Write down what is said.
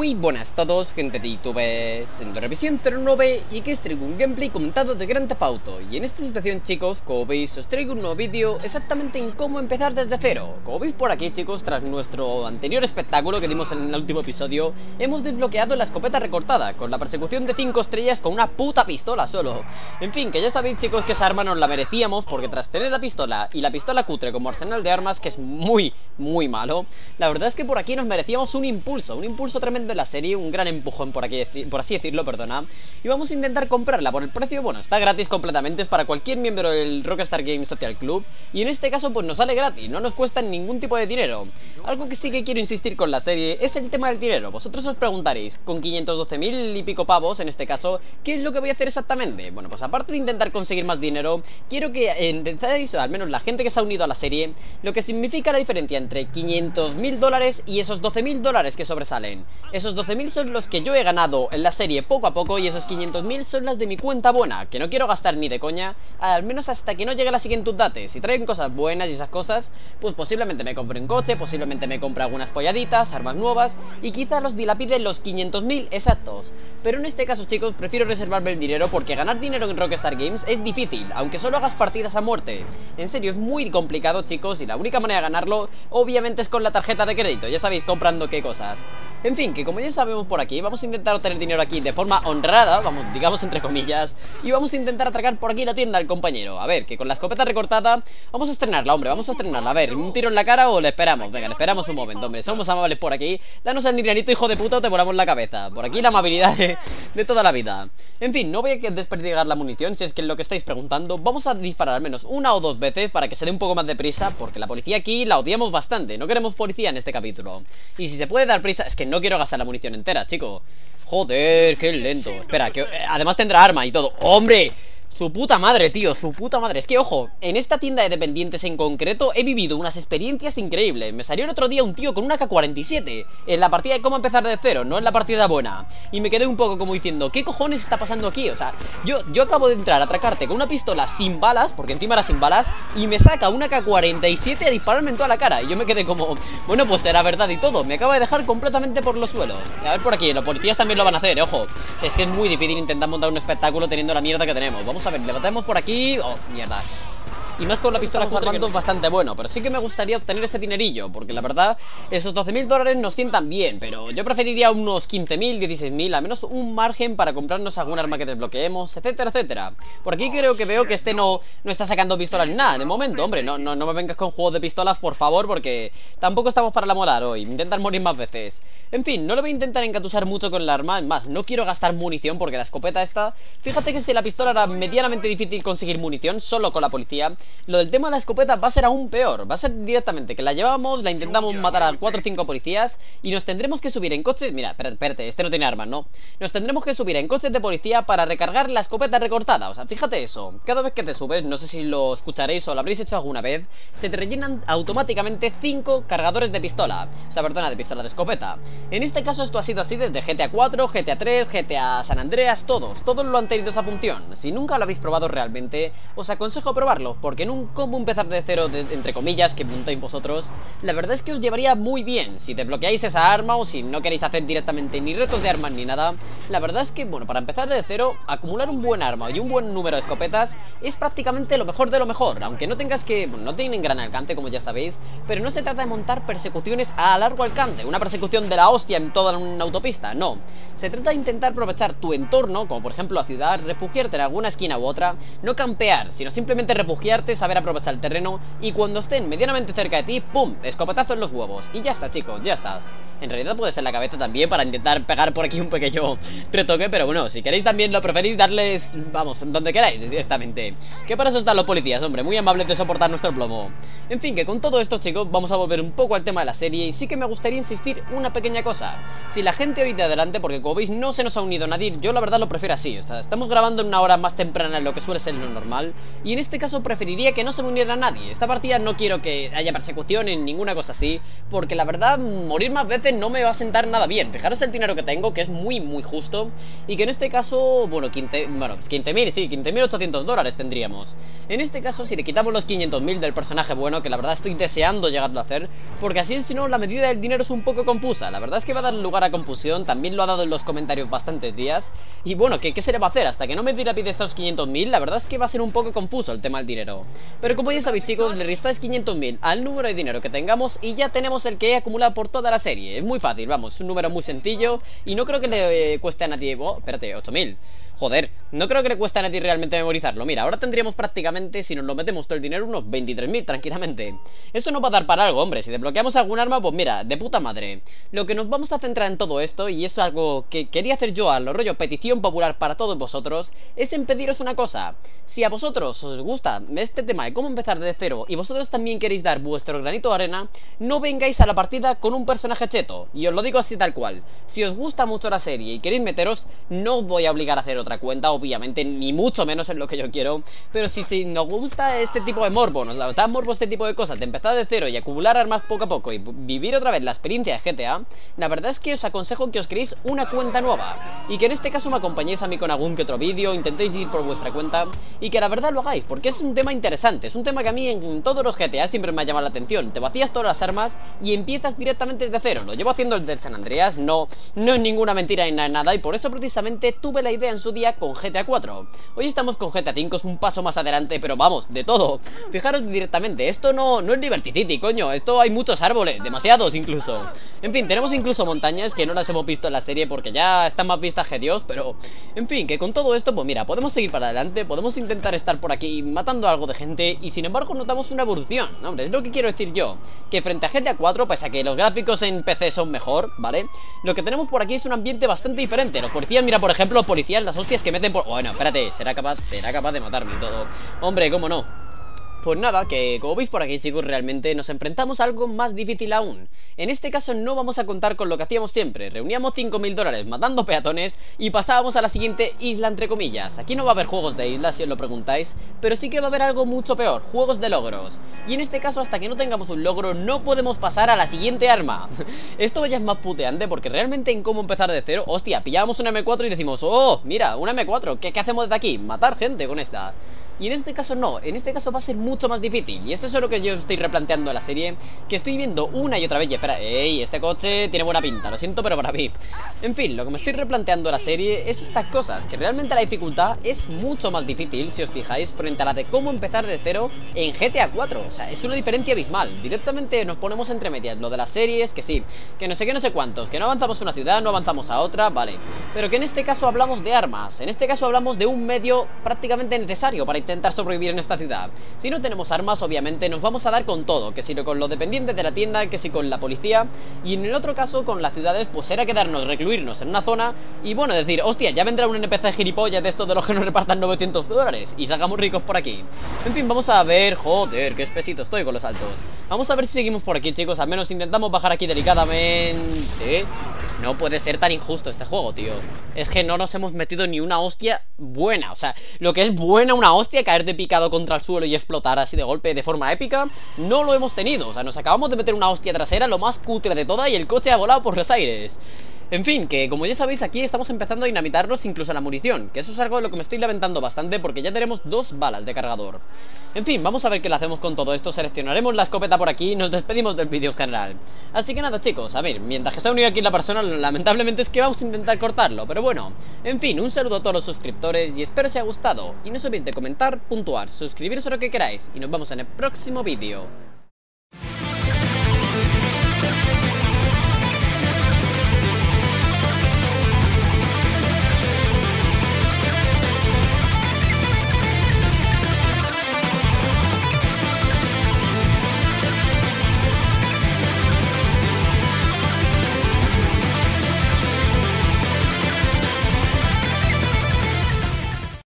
Muy buenas a todos, gente de YouTube, siendo Revisión 09 y que os traigo un gameplay comentado de Grand Theft Auto. Y en esta situación, chicos, como veis, os traigo un nuevo vídeo exactamente en cómo empezar desde cero. Como veis por aquí, chicos, tras nuestro anterior espectáculo que dimos en el último episodio, hemos desbloqueado la escopeta recortada, con la persecución de 5 estrellas con una puta pistola solo. En fin, que ya sabéis, chicos, que esa arma nos la merecíamos, porque tras tener la pistola y la pistola cutre como arsenal de armas, que es muy malo, la verdad es que por aquí nos merecíamos un impulso tremendo en la serie, un gran empujón por aquí, por así decirlo, perdona. Y vamos a intentar comprarla por el precio, bueno, está gratis completamente, es para cualquier miembro del Rockstar Games Social Club. Y en este caso pues nos sale gratis, no nos cuesta ningún tipo de dinero. Algo que sí que quiero insistir con la serie es el tema del dinero. Vosotros os preguntaréis, con 512.000 y pico pavos en este caso, ¿qué es lo que voy a hacer exactamente? Bueno, pues aparte de intentar conseguir más dinero, quiero que entendáis, al menos la gente que se ha unido a la serie, lo que significa la diferencia entre 500.000 dólares y esos 12.000 dólares que sobresalen. Esos 12.000 son los que yo he ganado en la serie poco a poco, y esos 500.000 son las de mi cuenta buena, que no quiero gastar ni de coña, al menos hasta que no llegue la siguiente update. Si traen cosas buenas y esas cosas, pues posiblemente me compre un coche, posiblemente me compre algunas polladitas, armas nuevas, y quizá los dilapide los 500.000 exactos. Pero en este caso, chicos, prefiero reservarme el dinero, porque ganar dinero en Rockstar Games es difícil, aunque solo hagas partidas a muerte. En serio, es muy complicado, chicos, y la única manera de ganarlo, obviamente, es con la tarjeta de crédito, ya sabéis, comprando qué cosas. En fin, que como ya sabemos por aquí, vamos a intentar obtener dinero aquí de forma honrada, vamos, digamos entre comillas, y vamos a intentar atracar por aquí la tienda al compañero. A ver, que con la escopeta recortada vamos a estrenarla, hombre, vamos a estrenarla. A ver, ¿un tiro en la cara o le esperamos? Venga, le esperamos un momento, hombre, somos amables por aquí. Danos el dinerito, hijo de puta, o te volamos la cabeza. Por aquí la amabilidad de toda la vida. En fin, no voy a desperdiciar la munición, si es que es lo que estáis preguntando. Vamos a disparar al menos una o dos veces para que se dé un poco más de prisa, porque la policía aquí la odiamos bastante. No queremos policía en este capítulo. Y si se puede dar prisa, es que no quiero gastar la munición entera, chico. Joder, qué lento. Espera, que además tendrá arma y todo. ¡Hombre! Su puta madre, tío, su puta madre. Es que, ojo, en esta tienda de dependientes en concreto he vivido unas experiencias increíbles. Me salió el otro día un tío con una AK-47 en la partida de cómo empezar de cero, no en la partida buena. Y me quedé un poco como diciendo, ¿qué cojones está pasando aquí? O sea, yo acabo de entrar a atracarte con una pistola sin balas, porque encima era sin balas, y me saca una AK-47 a dispararme en toda la cara. Y yo me quedé como, bueno, pues era verdad y todo. Me acaba de dejar completamente por los suelos. A ver por aquí, los policías también lo van a hacer, ojo. Es que es muy difícil intentar montar un espectáculo teniendo la mierda que tenemos. Vamos a ver, levantamos por aquí. Oh, mierda. Y más con la pistola que armando es bastante bueno. Pero sí que me gustaría obtener ese dinerillo, porque la verdad, esos 12.000 dólares nos sientan bien. Pero yo preferiría unos 15.000, 16.000, al menos un margen para comprarnos algún arma que desbloqueemos, etcétera, etcétera. Por aquí creo que veo que este no está sacando pistolas ni nada de momento. Hombre, no me vengas con juegos de pistolas, por favor, porque tampoco estamos para la moral hoy. Intentar morir más veces. En fin, no le voy a intentar engatusar mucho con el arma. Es más, no quiero gastar munición, porque la escopeta esta, fíjate que si la pistola era medianamente difícil conseguir munición solo con la policía, lo del tema de la escopeta va a ser aún peor. Va a ser directamente que la llevamos, la intentamos matar a 4 o 5 policías y nos tendremos que subir en coches. Mira, espérate, este no tiene armas, ¿no? Nos tendremos que subir en coches de policía para recargar la escopeta recortada. O sea, fíjate eso. Cada vez que te subes, no sé si lo escucharéis o lo habréis hecho alguna vez, se te rellenan automáticamente 5 cargadores de pistola. O sea, perdona, de pistola de escopeta. En este caso esto ha sido así desde GTA 4, GTA 3, GTA San Andreas, todos lo han tenido esa función. Si nunca lo habéis probado realmente, os aconsejo probarlo, porque en un cómo empezar de cero, entre comillas, que montáis vosotros, la verdad es que os llevaría muy bien si desbloqueáis esa arma, o si no queréis hacer directamente ni retos de armas ni nada. La verdad es que, bueno, para empezar de cero, acumular un buen arma y un buen número de escopetas es prácticamente lo mejor de lo mejor, aunque no tengas que, bueno, no tienen gran alcance, como ya sabéis, pero no se trata de montar persecuciones a largo alcance, una persecución de la hostia en toda una autopista, no. Se trata de intentar aprovechar tu entorno, como por ejemplo la ciudad, refugiarte en alguna esquina u otra, no campear, sino simplemente refugiarte, saber aprovechar el terreno, y cuando estén medianamente cerca de ti, ¡pum!, escopetazo en los huevos. Y ya está, chicos, ya está. En realidad puede ser la cabeza también, para intentar pegar por aquí un pequeño retoque, pero bueno, si queréis también lo preferís, darles, vamos, donde queráis directamente. Que para eso están los policías, hombre, muy amables de soportar nuestro plomo. En fin, que con todo esto, chicos, vamos a volver un poco al tema de la serie, y sí que me gustaría insistir una pequeña cosa. Si la gente hoy de adelante, porque como veis no se nos ha unido nadie, yo la verdad lo prefiero así. O sea, estamos grabando en una hora más temprana de lo que suele ser lo normal, y en este caso preferiría preferiría que no se me uniera nadie. Esta partida no quiero que haya persecución ni ninguna cosa así, porque la verdad, morir más veces no me va a sentar nada bien. Fijaros el dinero que tengo, que es muy justo, y que en este caso, bueno, 15.000, sí, 15.800 dólares tendríamos. En este caso, si le quitamos los 500.000 del personaje bueno, que la verdad estoy deseando llegarlo a hacer, porque así si no, la medida del dinero es un poco confusa. La verdad es que va a dar lugar a confusión, también lo ha dado en los comentarios bastantes días. Y bueno, ¿qué se le va a hacer? Hasta que no me dilapide estos 500.000, la verdad es que va a ser un poco confuso el tema del dinero. Pero como ya sabéis, chicos, le restáis 500.000 al número de dinero que tengamos y ya tenemos el que he acumulado por toda la serie. Es muy fácil, vamos, es un número muy sencillo y no creo que le cueste a nadie... Oh, espérate, 8.000. Joder, no creo que le cueste a nadie realmente memorizarlo. Mira, ahora tendríamos prácticamente, si nos lo metemos todo el dinero, unos 23.000 tranquilamente. Esto nos va a dar para algo, hombre. Si desbloqueamos algún arma, pues mira, de puta madre. Lo que nos vamos a centrar en todo esto, y es algo que quería hacer yo a lo rollo petición popular para todos vosotros, es en pediros una cosa. Si a vosotros os gusta este tema de cómo empezar de cero y vosotros también queréis dar vuestro granito de arena, no vengáis a la partida con un personaje cheto. Y os lo digo así tal cual. Si os gusta mucho la serie y queréis meteros, no os voy a obligar a hacer otra cuenta, obviamente, ni mucho menos es lo que yo quiero. Pero si nos gusta este tipo de morbo, nos da morbo este tipo de cosas, de empezar de cero y acumular armas poco a poco y vivir otra vez la experiencia de GTA, la verdad es que os aconsejo que os creéis una cuenta nueva y que en este caso me acompañéis a mí con algún que otro vídeo, intentéis ir por vuestra cuenta y que la verdad lo hagáis, porque es un tema interesante, es un tema que a mí en todos los GTA siempre me ha llamado la atención. Te vacías todas las armas y empiezas directamente desde cero. Lo llevo haciendo el del San Andreas, no es ninguna mentira ni nada, y por eso precisamente tuve la idea en su día con GTA 4. Hoy estamos con GTA 5, es un paso más adelante, pero vamos, de todo. Fijaros directamente, esto no es Liberty City, coño, esto hay muchos árboles, demasiados incluso. En fin, tenemos incluso montañas que no las hemos visto en la serie porque ya están más vistas que Dios, pero en fin, que con todo esto, pues mira, podemos seguir para adelante, podemos intentar estar por aquí matando a algo de gente y sin embargo notamos una evolución. Hombre, es lo que quiero decir yo, que frente a GTA 4, pese a que los gráficos en PC son mejor, ¿vale? Lo que tenemos por aquí es un ambiente bastante diferente. Los policías, mira, por ejemplo, los policías, las hostias que meten por... Bueno, espérate, será capaz de matarme y todo. Hombre, cómo no. Pues nada, que como veis por aquí, chicos, realmente nos enfrentamos a algo más difícil aún. En este caso no vamos a contar con lo que hacíamos siempre. Reuníamos 5.000 dólares matando peatones y pasábamos a la siguiente isla, entre comillas. Aquí no va a haber juegos de islas, si os lo preguntáis, pero sí que va a haber algo mucho peor, juegos de logros. Y en este caso, hasta que no tengamos un logro, no podemos pasar a la siguiente arma. Esto ya es más puteante, porque realmente en cómo empezar de cero, hostia, pillábamos una M4 y decimos, oh, mira, una M4, ¿qué hacemos desde aquí? Matar gente con esta. Y en este caso no, en este caso va a ser mucho más difícil. Y eso es lo que yo estoy replanteando en la serie, que estoy viendo una y otra vez. Y espera, este coche tiene buena pinta, lo siento, pero para mí. En fin, lo que me estoy replanteando en la serie es estas cosas, que realmente la dificultad es mucho más difícil, si os fijáis, frente a la de cómo empezar de cero en GTA 4. O sea, es una diferencia abismal. Directamente nos ponemos entre medias lo de las series, que sí, que no sé qué, no sé cuántos, que no avanzamos a una ciudad, no avanzamos a otra, vale. Pero que en este caso hablamos de armas, en este caso hablamos de un medio prácticamente necesario para intentar sobrevivir en esta ciudad. Si no tenemos armas, obviamente nos vamos a dar con todo, que si con los dependientes de la tienda, que si con la policía, y en el otro caso con las ciudades pues era quedarnos, recluirnos en una zona y bueno, decir, hostia, ya vendrá un NPC gilipollas de estos de los que nos repartan 900 dólares y salgamos ricos por aquí. En fin, vamos a ver, joder, qué espesito estoy con los saltos. Vamos a ver si seguimos por aquí, chicos, al menos intentamos bajar aquí delicadamente. No puede ser tan injusto este juego, tío. Es que no nos hemos metido ni una hostia buena. O sea, lo que es buena una hostia, caer de picado contra el suelo y explotar así de golpe de forma épica, no lo hemos tenido. O sea, nos acabamos de meter una hostia trasera, lo más cutre de toda, y el coche ha volado por los aires. En fin, que como ya sabéis, aquí estamos empezando a dinamitarnos incluso la munición, que eso es algo de lo que me estoy lamentando bastante, porque ya tenemos 2 balas de cargador. En fin, vamos a ver qué le hacemos con todo esto. Seleccionaremos la escopeta por aquí y nos despedimos del vídeo en general. Así que nada, chicos, a ver, mientras que se ha unido aquí la persona, lamentablemente es que vamos a intentar cortarlo, pero bueno. En fin, un saludo a todos los suscriptores y espero os haya gustado. Y no se olviden de comentar, puntuar, suscribiros a lo que queráis, y nos vemos en el próximo vídeo.